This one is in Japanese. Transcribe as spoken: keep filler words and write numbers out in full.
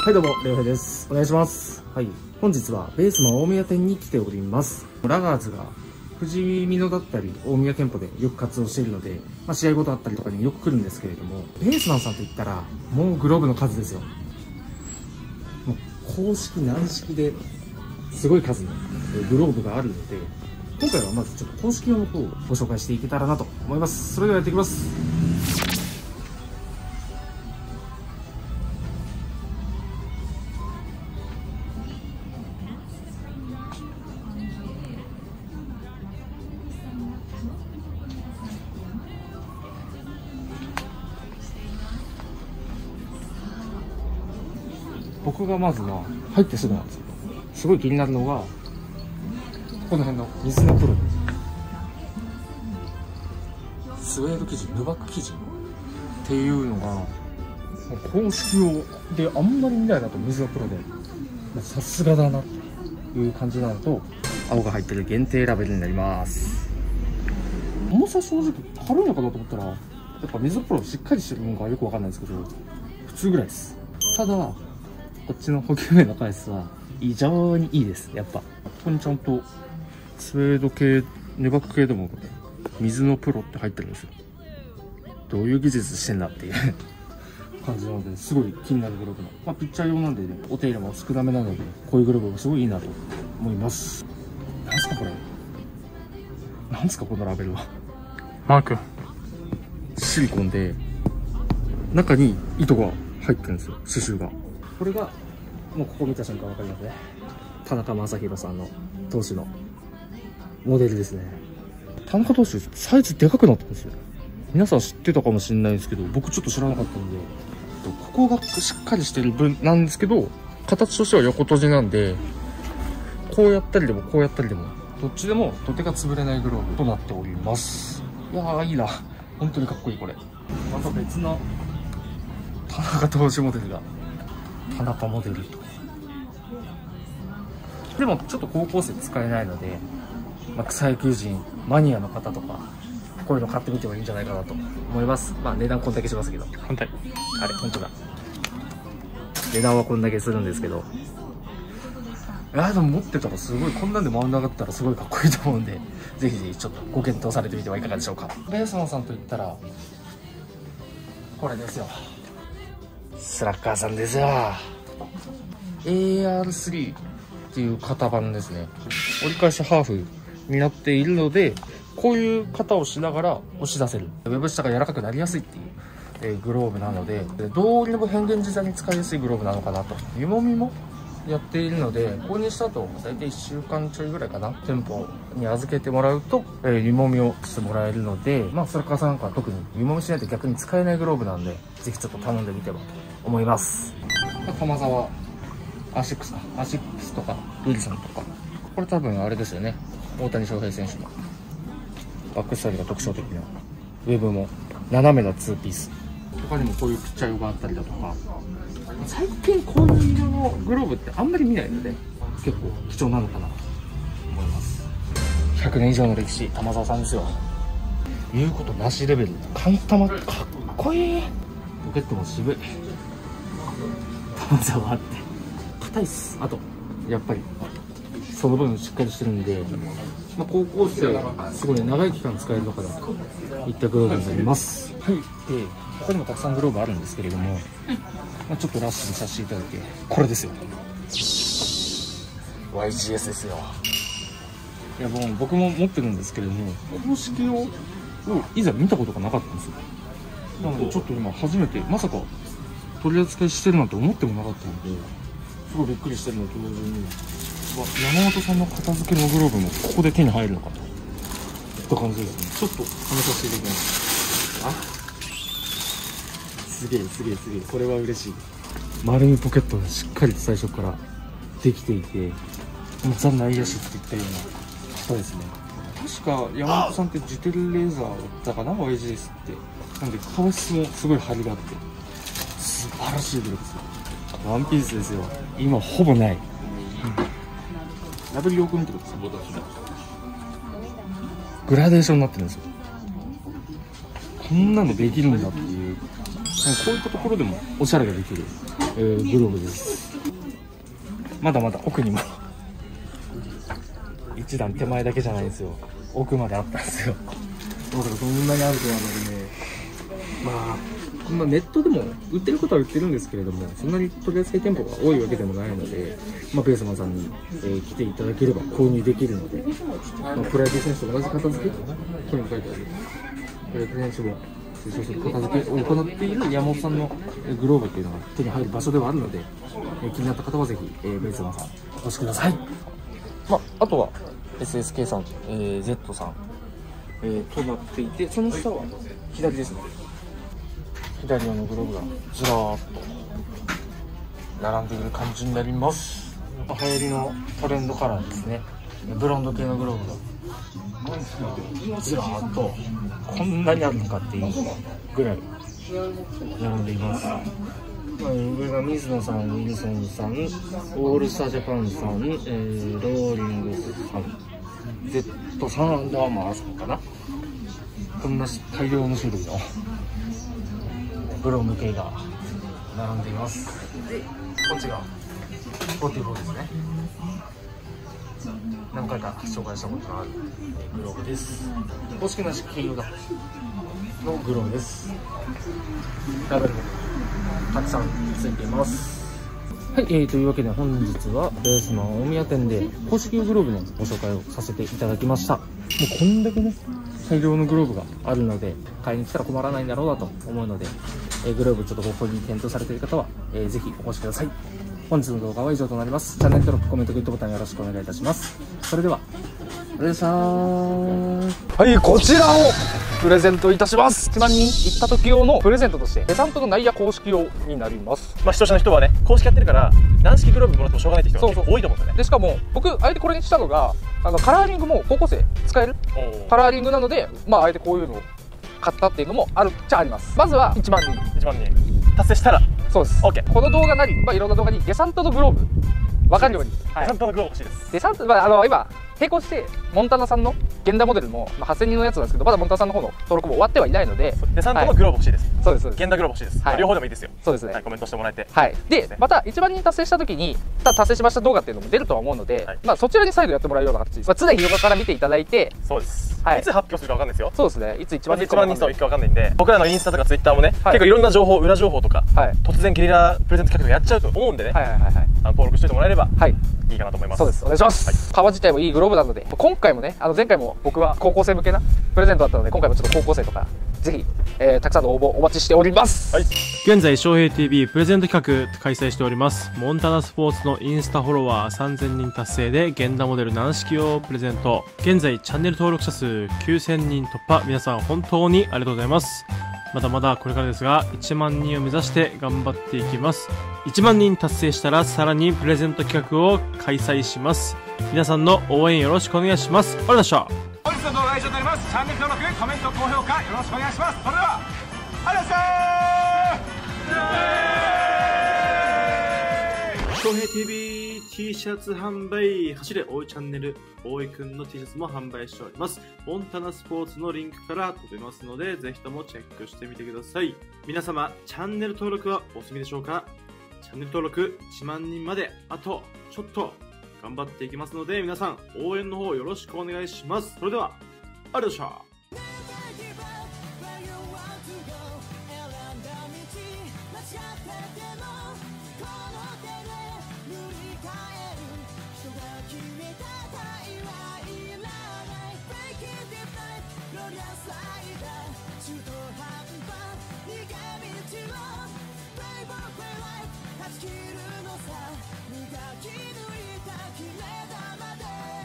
はいどうも、りょうへいです。お願いします。はい。本日はベースマン大宮店に来ております。ラガーズが富士見野だったり大宮店舗でよく活動しているので、まあ、試合ごとあったりとかによく来るんですけれども、ベースマンさんといったらもうグローブの数ですよ。もう公式軟式ですごい数のグローブがあるので、今回はまずちょっと公式用の方をご紹介していけたらなと思います。それではやっていきます。僕がまずは入ってすぐなんですけど、すごい気になるのがこの辺の水のプロスウェード生地、ヌバック生地っていうのが公式用であんまり見ないなと、水のプロでさすがだなっていう感じなのと、青が入ってる限定ラベルになります。重さ正直軽いのかなと思ったら、やっぱ水のプロしっかりしてるのかよくわかんないですけど、普通ぐらいです。ただこっちの補給面の回数は非常にいいです。やっぱここにちゃんとスウェード系、ヌバック系でも水のプロって入ってるんですよ。どういう技術してんだっていう感じなので、すごい気になるグローブの、まあ、ピッチャー用なんで、ね、お手入れも少なめなので、こういうグローブがすごいいいなと思います。なんすかこれ、なんすかこのラベルは。マークシリコンで中に糸が入ってるんですよ、刺繍が。これがもうここ見た瞬間分かりますね。田中将大さんの投手のモデルですね。田中投手サイズでかくなったんですよ。皆さん知ってたかもしれないんですけど、僕ちょっと知らなかったんで、ここがしっかりしてる分なんですけど、形としては横閉じなんで、こうやったりでもこうやったりでもどっちでも土手が潰れないグローブとなっております。いやーいいな、本当にかっこいい。これまた別の田中投手モデルが、田中モデルと。でもちょっと高校生使えないので、まあ、草野球人マニアの方とかこういうの買ってみてもいいんじゃないかなと思います。まあ値段こんだけしますけど、反対あれ本当だ、値段はこんだけするんですけど、あでも持ってたらすごい、こんなんで回んなかったらすごいかっこいいと思うんで、ぜひぜひちょっとご検討されてみてはいかがでしょうか。ベースマンさんといったらこれですよ、スラッガーさんですよ。 エーアールスリー っていう型番ですね。折り返しハーフになっているので、こういう型をしながら押し出せる、ウェブ下が柔らかくなりやすいっていう、えー、グローブなので、どうにも変幻自在に使いやすいグローブなのかなと。湯もみもやっているので、購入した後大体いっしゅうかんちょいぐらいかな、店舗に預けてもらうと、えー、湯もみをしてもらえるので、まあそれからさなんか特に湯もみしないと逆に使えないグローブなんで、ぜひちょっと頼んでみてはと思います。駒沢アーシックスか、アーシックスとかウィルソンとか、これ多分あれですよね、大谷翔平選手のバックスタイルが特徴的なウェブも斜めのツーピース、他にもこういうピッチャー用があったりだとか、最近こういう色のグローブってあんまり見ないので、結構貴重なのかなと思います。ひゃくねん以上の歴史、玉沢さんですよ。言うことなしレベル、カンタマかっこいい。ポケットも渋い、玉沢あって硬いっす。あとやっぱりその分しっかりしてるんで、まあ、高校生すごい長い期間使えるのかなといったグローブになります。はい。で他にもたくさんグローブあるんですけれども、まあ、ちょっとラッシュにさせていただいて、これですよ、 ワイジーエス ですよ。いやもう僕も持ってるんですけれども、公式用をいざ見たことがなかったんですよ。なのでちょっと今初めて、まさか取り扱いしてるなんて思ってもなかったので、すごいびっくりしてるのと同時に、山本さんの片付けのグローブもここで手に入るのかといった感じですね。ちょっと試させていただきます。あ、すげえすげえすげえ、これは嬉しい。丸みポケットがしっかりと最初からできていて、ザ・内野手っていったような方ですね。確か山本さんってジテルレーザーだったかな、 ワイジーエス って。なんで革質もすごい張りがあって素晴らしいグローブですよ。ワンピースですよ。今ほぼない、うん、ラベルよく見てください。グラデーションになってるんですよ。こんなのできるんだっていう、こういったところでもおしゃれができるえー、グローブです。まだまだ奥にも一段手前だけじゃないんですよ。奥まであったんですよ。だからそんなにあるとはなので、まあ、まあネットでも売ってることは売ってるんですけれども、そんなに取り扱い店舗が多いわけでもないので、まあ、ベースマンさんに、えー、来ていただければ購入できるので、まあ、プロ野球選手と同じ片付け、ここにも書いてある、プロ野球選手も推奨する片付けを行っている山本さんのグローブっていうのが手に入る場所ではあるので、えー、気になった方はぜひ、えー、ベースマンさんお越しください。まあ、あとは エスエスケー さん、えー、Z さん、えー、となっていて、その下は左ですね。左用のグローブがずらーっと並んでいる感じになります。流行りのトレンドカラーですね。ブロンド系のグローブがずらーっとこんなにあるのかっていうぐらい並んでいます。まあ、上が水野さん、ウィルソンさん、オールスタージャパンさん、えー、ローリングスさん、Z さん、アンダーマーさんかな。こんな大量の種類のブロンド系が並んでいます。で、こっちがよんじゅうよんですね。何回か紹介したことがあるグローブです。公式な金色だのグローブです。ラベルもたくさんついています。はい、えー、というわけで本日はベースマン大宮店で公式グローブのご紹介をさせていただきました。もうこんだけね大量のグローブがあるので買いに来たら困らないんだろうなと思うので、えー、グローブちょっとご購入検討されている方は、えー、ぜひお越しください。本日の動画は以上となります。チャンネル登録、コメント、グッドボタンよろしくお願いいたします。それでは、お願いします。はい、こちらをプレゼントいたします。いちまんにん行った時用のプレゼントとして、デサントの内野公式用になります。まあ視聴者の人はね、公式やってるから軟式グローブもらってもしょうがないって人が結構多いと思うんですよね。でしかも僕あえてこれにしたのが、あのカラーリングも高校生使えるカラーリングなので、まああえてこういうのを買ったっていうのもあるっちゃあります。まずはいちまんにんいちまんにん達成したら、そうです。 OK。 この動画なり、まあ、いろんな動画にデサントのグローブ分かるように、はい、デサントのグローブ欲しいです。デサント、まあ、あの今並行してモンタナさんの現代モデルも、まあ、はっせんにんのやつなんですけど、まだモンタナさんの方の登録も終わってはいないので、デサントのグローブ欲しいです。はい、そうです。現代グローブ欲しいです。はい、両方でもいいですよ。そうですね。はい、コメントしてもらえて。はい。で、またいちまんにん達成した時に達成しました動画っていうのも出るとは思うので、はい、まあそちらに再度やってもらうような形です。まあ、常に動画から見ていただいて、そうです。はい、いつ発表するかわかんないですよ。そうですね。いついちまんにんいちまんにん層いくかわかんないんで、僕らのインスタとかツイッターもね、はい、結構いろんな情報、裏情報とか、はい、突然ゲリラプレゼント企画やっちゃうと思うんでね、はいはいはいはい、あの登録しておいてもらえれば、はい、いいかなと思います。そうです。お願いします。はい、革自体もいいグローブなので、今回もね、あの前回も僕は高校生向けなプレゼントだったので、今回もちょっと高校生とかぜひ、えー、たくさんの応募お待ちしております。はい、 現在翔平 ティービー プレゼント企画開催しております。モンタナスポーツのインスタフォロワーさんぜんにん達成で現代モデル軟式用プレゼント。現在チャンネル登録者数きゅうせんにん突破。皆さん本当にありがとうございます。まだまだこれからですが、いちまんにんを目指して頑張っていきます。いちまんにん達成したらさらにプレゼント企画を開催します。皆さんの応援よろしくお願いします。ありがとうございました。 本日の動画は以上になります。チャンネル登録、コメント、高評価よろしくお願いします。それではありがとうございました。 翔平 ティービー T シャツ販売、走れ大井チャンネル大井くんの T シャツも販売しております。モンタナスポーツのリンクから飛べますので、ぜひともチェックしてみてください。皆様チャンネル登録はお済みでしょうか。チャンネル登録いちまんにんまであとちょっと頑張っていきますので、皆さん応援の方よろしくお願いします。それではありがとうございました。 勝ち切るのさ、磨き抜いた決め球で